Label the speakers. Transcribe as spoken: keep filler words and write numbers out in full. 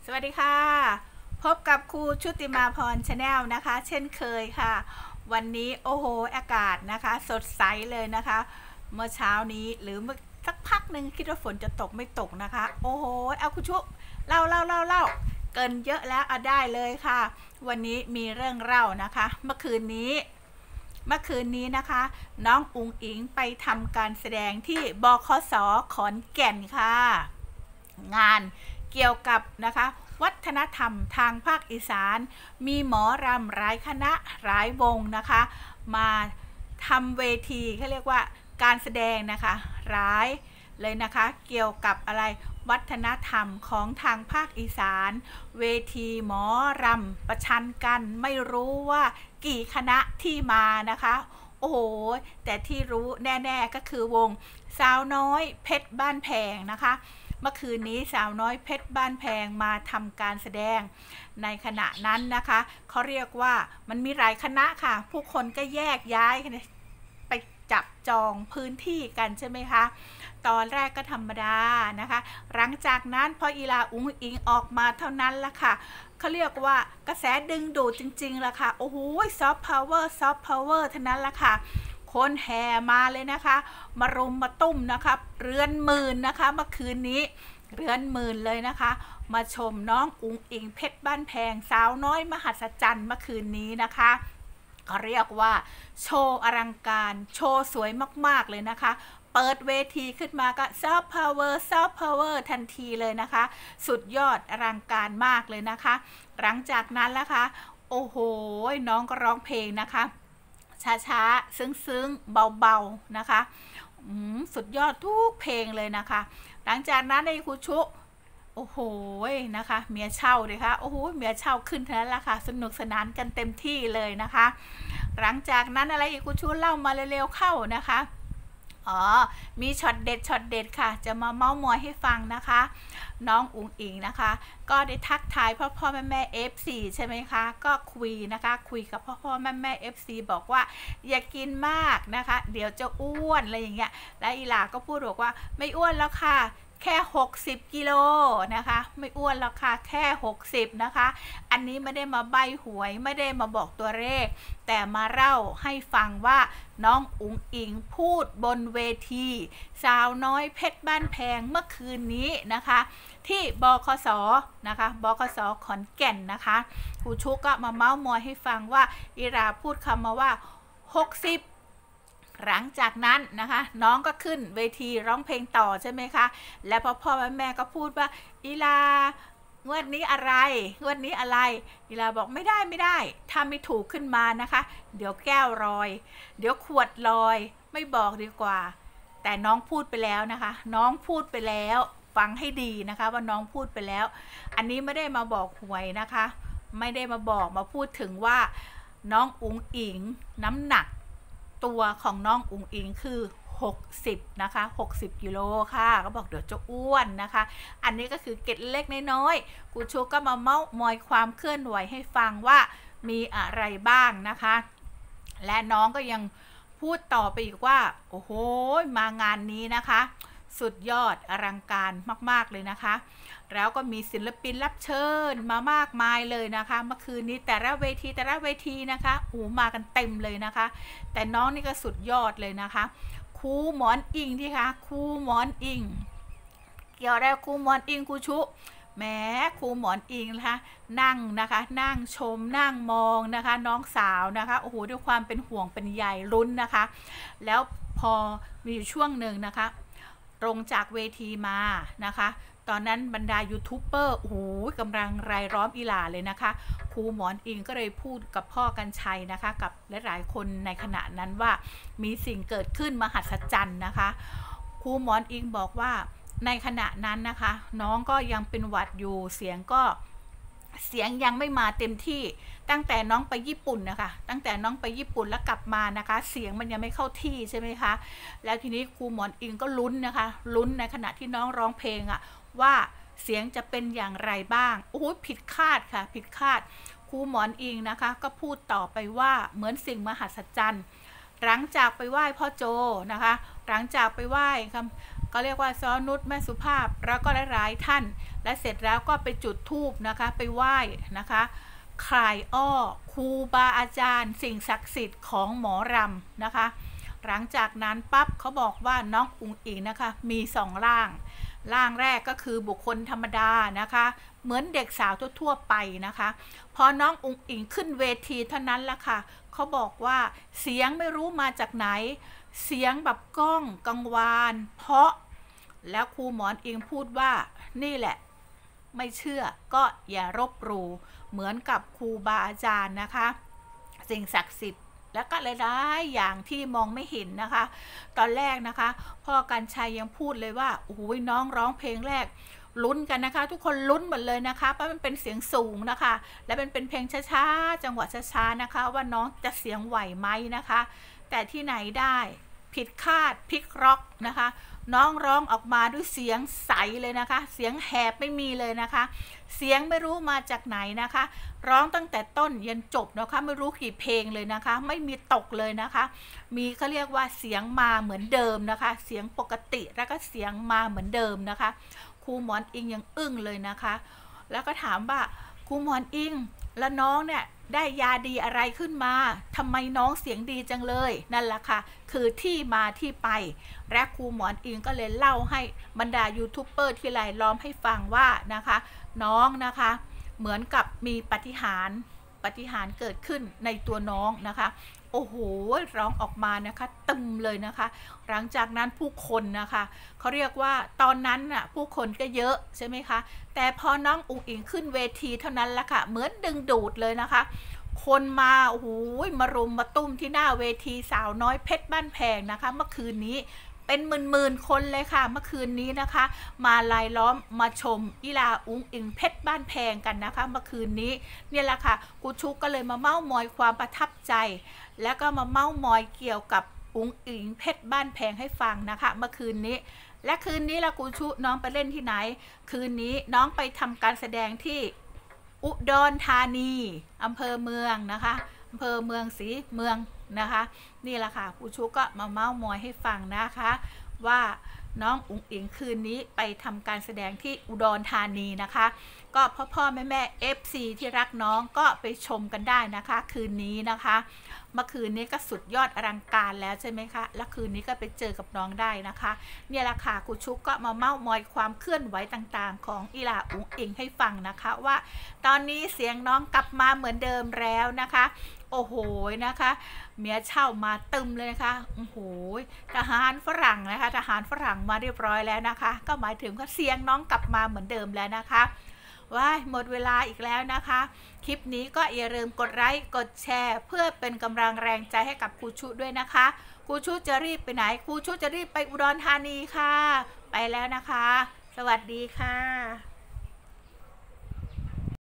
Speaker 1: สวัสดีค่ะพบกับครูชุติมาพรชาแนลนะคะเช่นเคยค่ะวันนี้โอ้โหอากาศนะคะสดใสเลยนะคะเมื่อเช้านี้หรือเมื่อสักพักหนึ่งคิดว่าฝนจะตกไม่ตกนะคะโอ้โหเอาคุณชุเล่าเล่าเล่าเล่าเกินเยอะแล้วเอาได้เลยค่ะวันนี้มีเรื่องเล่านะคะเมื่อคืนนี้เมื่อคืนนี้นะคะน้องอุ๋งอิงไปทำการแสดงที่บคสขอนแก่นค่ะงานเกี่ยวกับนะคะวัฒนธรรมทางภาคอีสานมีหมอรำหลายคณะหลายวงนะคะมาทำเวทีเขาเรียกว่าการแสดงนะคะหลายเลยนะคะเกี่ยวกับอะไรวัฒนธรรมของทางภาคอีสานเวทีหมอรำประชันกันไม่รู้ว่ากี่คณะที่มานะคะโอ้โหแต่ที่รู้แน่ๆก็คือวงสาวน้อยเพชรบ้านแพงนะคะเมื่อคืนนี้สาวน้อยเพชรบ้านแพงมาทำการแสดงในขณะนั้นนะคะเขาเรียกว่ามันมีหลายคณะค่ะผู้คนก็แยกย้ายไปจับจองพื้นที่กันใช่ไหมคะตอนแรกก็ธรรมดานะคะหลังจากนั้นพออีลาอุ๋งอิงออกมาเท่านั้นละค่ะเขาเรียกว่ากระแสดึงดูดจริงๆละค่ะโอ้โหซอฟต์พาวเวอร์ซอฟต์พาวเวอร์เท่านั้นละค่ะคนแห่มาเลยนะคะมารุมมาตุ้มนะคะเรือนหมื่นนะคะเมื่อคืนนี้เรือนหมื่นเลยนะคะมาชมน้องอุ๋งอิงเพชรบ้านแพงสาวน้อยมหัศจรรย์เมื่อคืนนี้นะคะเขาเรียกว่าโชว์อลังการโชว์สวยมากๆเลยนะคะเปิดเวทีขึ้นมาก็ซอฟต์พาวเวอร์ซอฟต์พาวเวอร์ทันทีเลยนะคะสุดยอดอลังการมากเลยนะคะหลังจากนั้นละคะโอ้โหน้องก็ร้องเพลงนะคะช้าๆซึ้งๆเบาๆนะคะสุดยอดทุกเพลงเลยนะคะหลังจากนั้นในครูชุโอ้โหนะคะเมียเช่าเลยค่ะโอ้โหเมียเช่าขึ้นเท่านั้นละค่ะสนุกสนานกันเต็มที่เลยนะคะหลังจากนั้นอะไรอีกครูชุเล่ามาเร็วๆเข้านะคะอ๋อมีช็อตเด็ดช็อตเด็ดค่ะจะมาเม้ามอยให้ฟังนะคะน้องอุ๋งอิงนะคะก็ได้ทักทายพ่อพ่อแม่แม่ เอฟ ซี ใช่ไหมคะก็คุยนะคะคุยกับพ่อพ่อแม่แม่ เอฟ ซี บอกว่าอย่ากินมากนะคะเดี๋ยวจะอ้วนอะไรอย่างเงี้ยและอีหลาก็พูดบอกว่าไม่อ้วนแล้วค่ะแค่หกสิบกิโลนะคะไม่อ้วนแล้วค่ะแค่หกสิบนะคะอันนี้ไม่ได้มาใบ้หวยไม่ได้มาบอกตัวเลขแต่มาเล่าให้ฟังว่าน้องอุ๋งอิงพูดบนเวทีสาวน้อยเพชรบ้านแพงเมื่อคืนนี้นะคะที่บคสนะคะบคสขอนแก่นนะคะครูชุกก็มาเม้ามอยให้ฟังว่าอีราพูดคำมาว่าหกสิบหลังจากนั้นนะคะน้องก็ขึ้นเวทีร้องเพลงต่อใช่ไหมคะและพ่อพ่อแม่แม่ก็พูดว่าอีลางวดนี้อะไรงวดนี้อะไรอีลาบอกไม่ได้ไม่ได้ถ้าไม่ถูกขึ้นมานะคะเดี๋ยวแก้วลอยเดี๋ยวขวดลอยไม่บอกดีกว่าแต่น้องพูดไปแล้วนะคะน้องพูดไปแล้วฟังให้ดีนะคะว่าน้องพูดไปแล้วอันนี้ไม่ได้มาบอกหวยนะคะไม่ได้มาบอกมาพูดถึงว่าน้องอุ๋งอิงน้ำหนักตัวของน้องอุ๋งอิงคือหกสิบนะคะหกสิบกิโลค่ะก็บอกเดี๋ยวจะอ้วนนะคะอันนี้ก็คือเกร็ดเล็กน้อยๆกูชูก็มาเม้ามอยความเคลื่อนไหวให้ฟังว่ามีอะไรบ้างนะคะและน้องก็ยังพูดต่อไปอีกว่าโอ้โหมางานนี้นะคะสุดยอดอลังการมากๆเลยนะคะแล้วก็มีศิลปินรับเชิญมามากมายเลยนะคะเมื่อคืนนี้แต่ละเวทีแต่ละเวทีนะคะหูมากันเต็มเลยนะคะแต่น้องนี่ก็สุดยอดเลยนะคะครูหมอนอิงที่คะครูหมอนอิงเกี่ยวได้ครูหมอนอิงครูชุแม้ครูหมอนอิงนะคะนั่งนะคะนั่งชมนั่งมองนะคะน้องสาวนะคะโอ้โหด้วยความเป็นห่วงเป็นใยลุ้นนะคะแล้วพอมีอยู่ช่วงหนึ่งนะคะลงจากเวทีมานะคะตอนนั้นบรรดายูทูบเบอร์โอ้โหกำลังรายล้อมอีหลาเลยนะคะครูหมอนอิงก็เลยพูดกับพ่อกันชัยนะคะกับหลายๆคนในขณะนั้นว่ามีสิ่งเกิดขึ้นมหัศจรรย์นะคะครูหมอนอิงบอกว่าในขณะนั้นนะคะน้องก็ยังเป็นหวัดอยู่เสียงก็เสียงยังไม่มาเต็มที่ตั้งแต่น้องไปญี่ปุ่นนะคะตั้งแต่น้องไปญี่ปุ่นแล้วกลับมานะคะเสียงมันยังไม่เข้าที่ใช่ไหมคะแล้วทีนี้ครูหมอนอิงก็ลุ้นนะคะลุ้นในขณะที่น้องร้องเพลงอะว่าเสียงจะเป็นอย่างไรบ้างโอ้โหผิดคาดค่ะผิดคาดครูหมอนอิงนะคะก็พูดต่อไปว่าเหมือนสิ่งมหัศจรรย์หลังจากไปไหว้พ่อโจนะคะหลังจากไปไหว้ก็เรียกว่าซ้อนุชแม่สุภาพแล้วก็หลายๆท่านและเสร็จแล้วก็ไปจุดธูปนะคะไปไหว้นะคะคลายอ้อครูบาอาจารย์สิ่งศักดิ์สิทธิ์ของหมอรำนะคะหลังจากนั้นปั๊บเขาบอกว่าน้องอุ๋งอิ๋งนะคะมีสองร่างร่างแรกก็คือบุคคลธรรมดานะคะเหมือนเด็กสาวทั่วๆไปนะคะพอน้องอุ๋งอิ๋งขึ้นเวทีเท่านั้นละค่ะเขาบอกว่าเสียงไม่รู้มาจากไหนเสียงแบบก้องกังวานเพราะแล้วครูหมอนอิงพูดว่านี่แหละไม่เชื่อก็อย่ารบหลู่เหมือนกับครูบาอาจารย์นะคะสิ่งศักดิ์สิทธิ์แล้วก็หลายๆอย่างที่มองไม่เห็นนะคะตอนแรกนะคะพ่อกันชัยยังพูดเลยว่าโอ้โหน้องร้องเพลงแรกลุ้นกันนะคะทุกคนลุ้นหมดเลยนะคะเพราะมันเป็นเสียงสูงนะคะและเป็นเป็นเพลงช้าๆจังหวะช้าๆนะคะว่าน้องจะเสียงไหวไหมนะคะแต่ที่ไหนได้ผิดคาดพลิกร็อกนะคะน้องร้องออกมาด้วยเสียงใสเลยนะคะเสียงแหบไม่มีเลยนะคะเสียงไม่รู้มาจากไหนนะคะร้องตั้งแต่ต้นยันจบนะคะไม่รู้กี่เพลงเลยนะคะไม่มีตกเลยนะคะมีเขาเรียกว่าเสียงมาเหมือนเดิมนะคะเสียงปกติแล้วก็เสียงมาเหมือนเดิมนะคะครูหมอนอิงยังอึ้งเลยนะคะแล้วก็ถามว่าครูหมอนอิงแล้วน้องเนี่ยได้ยาดีอะไรขึ้นมาทำไมน้องเสียงดีจังเลยนั่นแหละค่ะคือที่มาที่ไปและครูหมอนอิงก็เลยเล่าให้บรรดายูทูบเบอร์ที่รายล้อมให้ฟังว่านะคะน้องนะคะเหมือนกับมีปาฏิหาริย์ปาฏิหาริย์เกิดขึ้นในตัวน้องนะคะโอ้โหร้องออกมานะคะตึมเลยนะคะหลังจากนั้นผู้คนนะคะเขาเรียกว่าตอนนั้นน่ะผู้คนก็เยอะใช่ไหมคะแต่พอน้องอุ๋งอิงขึ้นเวทีเท่านั้นละค่ะเหมือนดึงดูดเลยนะคะคนมาโอ้โหมารุมมาตุ้มที่หน้าเวทีสาวน้อยเพชรบ้านแพงนะคะเมื่อคืนนี้เป็นหมื่นๆคนเลยค่ะเมื่อคืนนี้นะคะมาลายล้อมมาชมอีลาอุ๋งอิงเพชรบ้านแพงกันนะคะเมื่อคืนนี้เนี่ยแหละค่ะกูชุกก็เลยมาเม้ามอยความประทับใจแล้วก็มาเม้ามอยเกี่ยวกับอุ๋งอิงเพชรบ้านแพงให้ฟังนะคะเมื่อคืนนี้และคืนนี้ละกูชุน้องไปเล่นที่ไหนคืนนี้น้องไปทำการแสดงที่อุดรธานีอำเภอเมืองนะคะอำเภอเมืองศรีเมืองนะคะนี่แหละค่ะกูชุก็มาเม้ามอยให้ฟังนะคะว่าน้องอุ๋งอิงคืนนี้ไปทำการแสดงที่อุดรธานีนะคะก็พ่อพ่อแม่แม่ เอฟ ซี ที่รักน้องก็ไปชมกันได้นะคะคืนนี้นะคะเมื่อคืนนี้ก็สุดยอดอลังการแล้วใช่ไหมคะและคืนนี้ก็ไปเจอกับน้องได้นะคะเนี่ยแหละค่ะกูชุกก็มาเม้ามอยความเคลื่อนไหวต่างๆของอีลาอุ๋งอิงให้ฟังนะคะว่าตอนนี้เสียงน้องกลับมาเหมือนเดิมแล้วนะคะโอ้โหนะคะเมียเช่ามาตึมเลยนะคะโอ้โหทหารฝรั่งนะคะทหารฝรั่งมาเรียบร้อยแล้วนะคะก็หมายถึงว่าเสียงน้องกลับมาเหมือนเดิมแล้วนะคะว้ายหมดเวลาอีกแล้วนะคะคลิปนี้ก็อย่าลืมกดไลค์กดแชร์เพื่อเป็นกำลังแรงใจให้กับครูชุด้วยนะคะครูชุจะรีบไปไหนครูชุจะรีบไปอุดรธานีค่ะไปแล้วนะคะสวัสดีค่ะ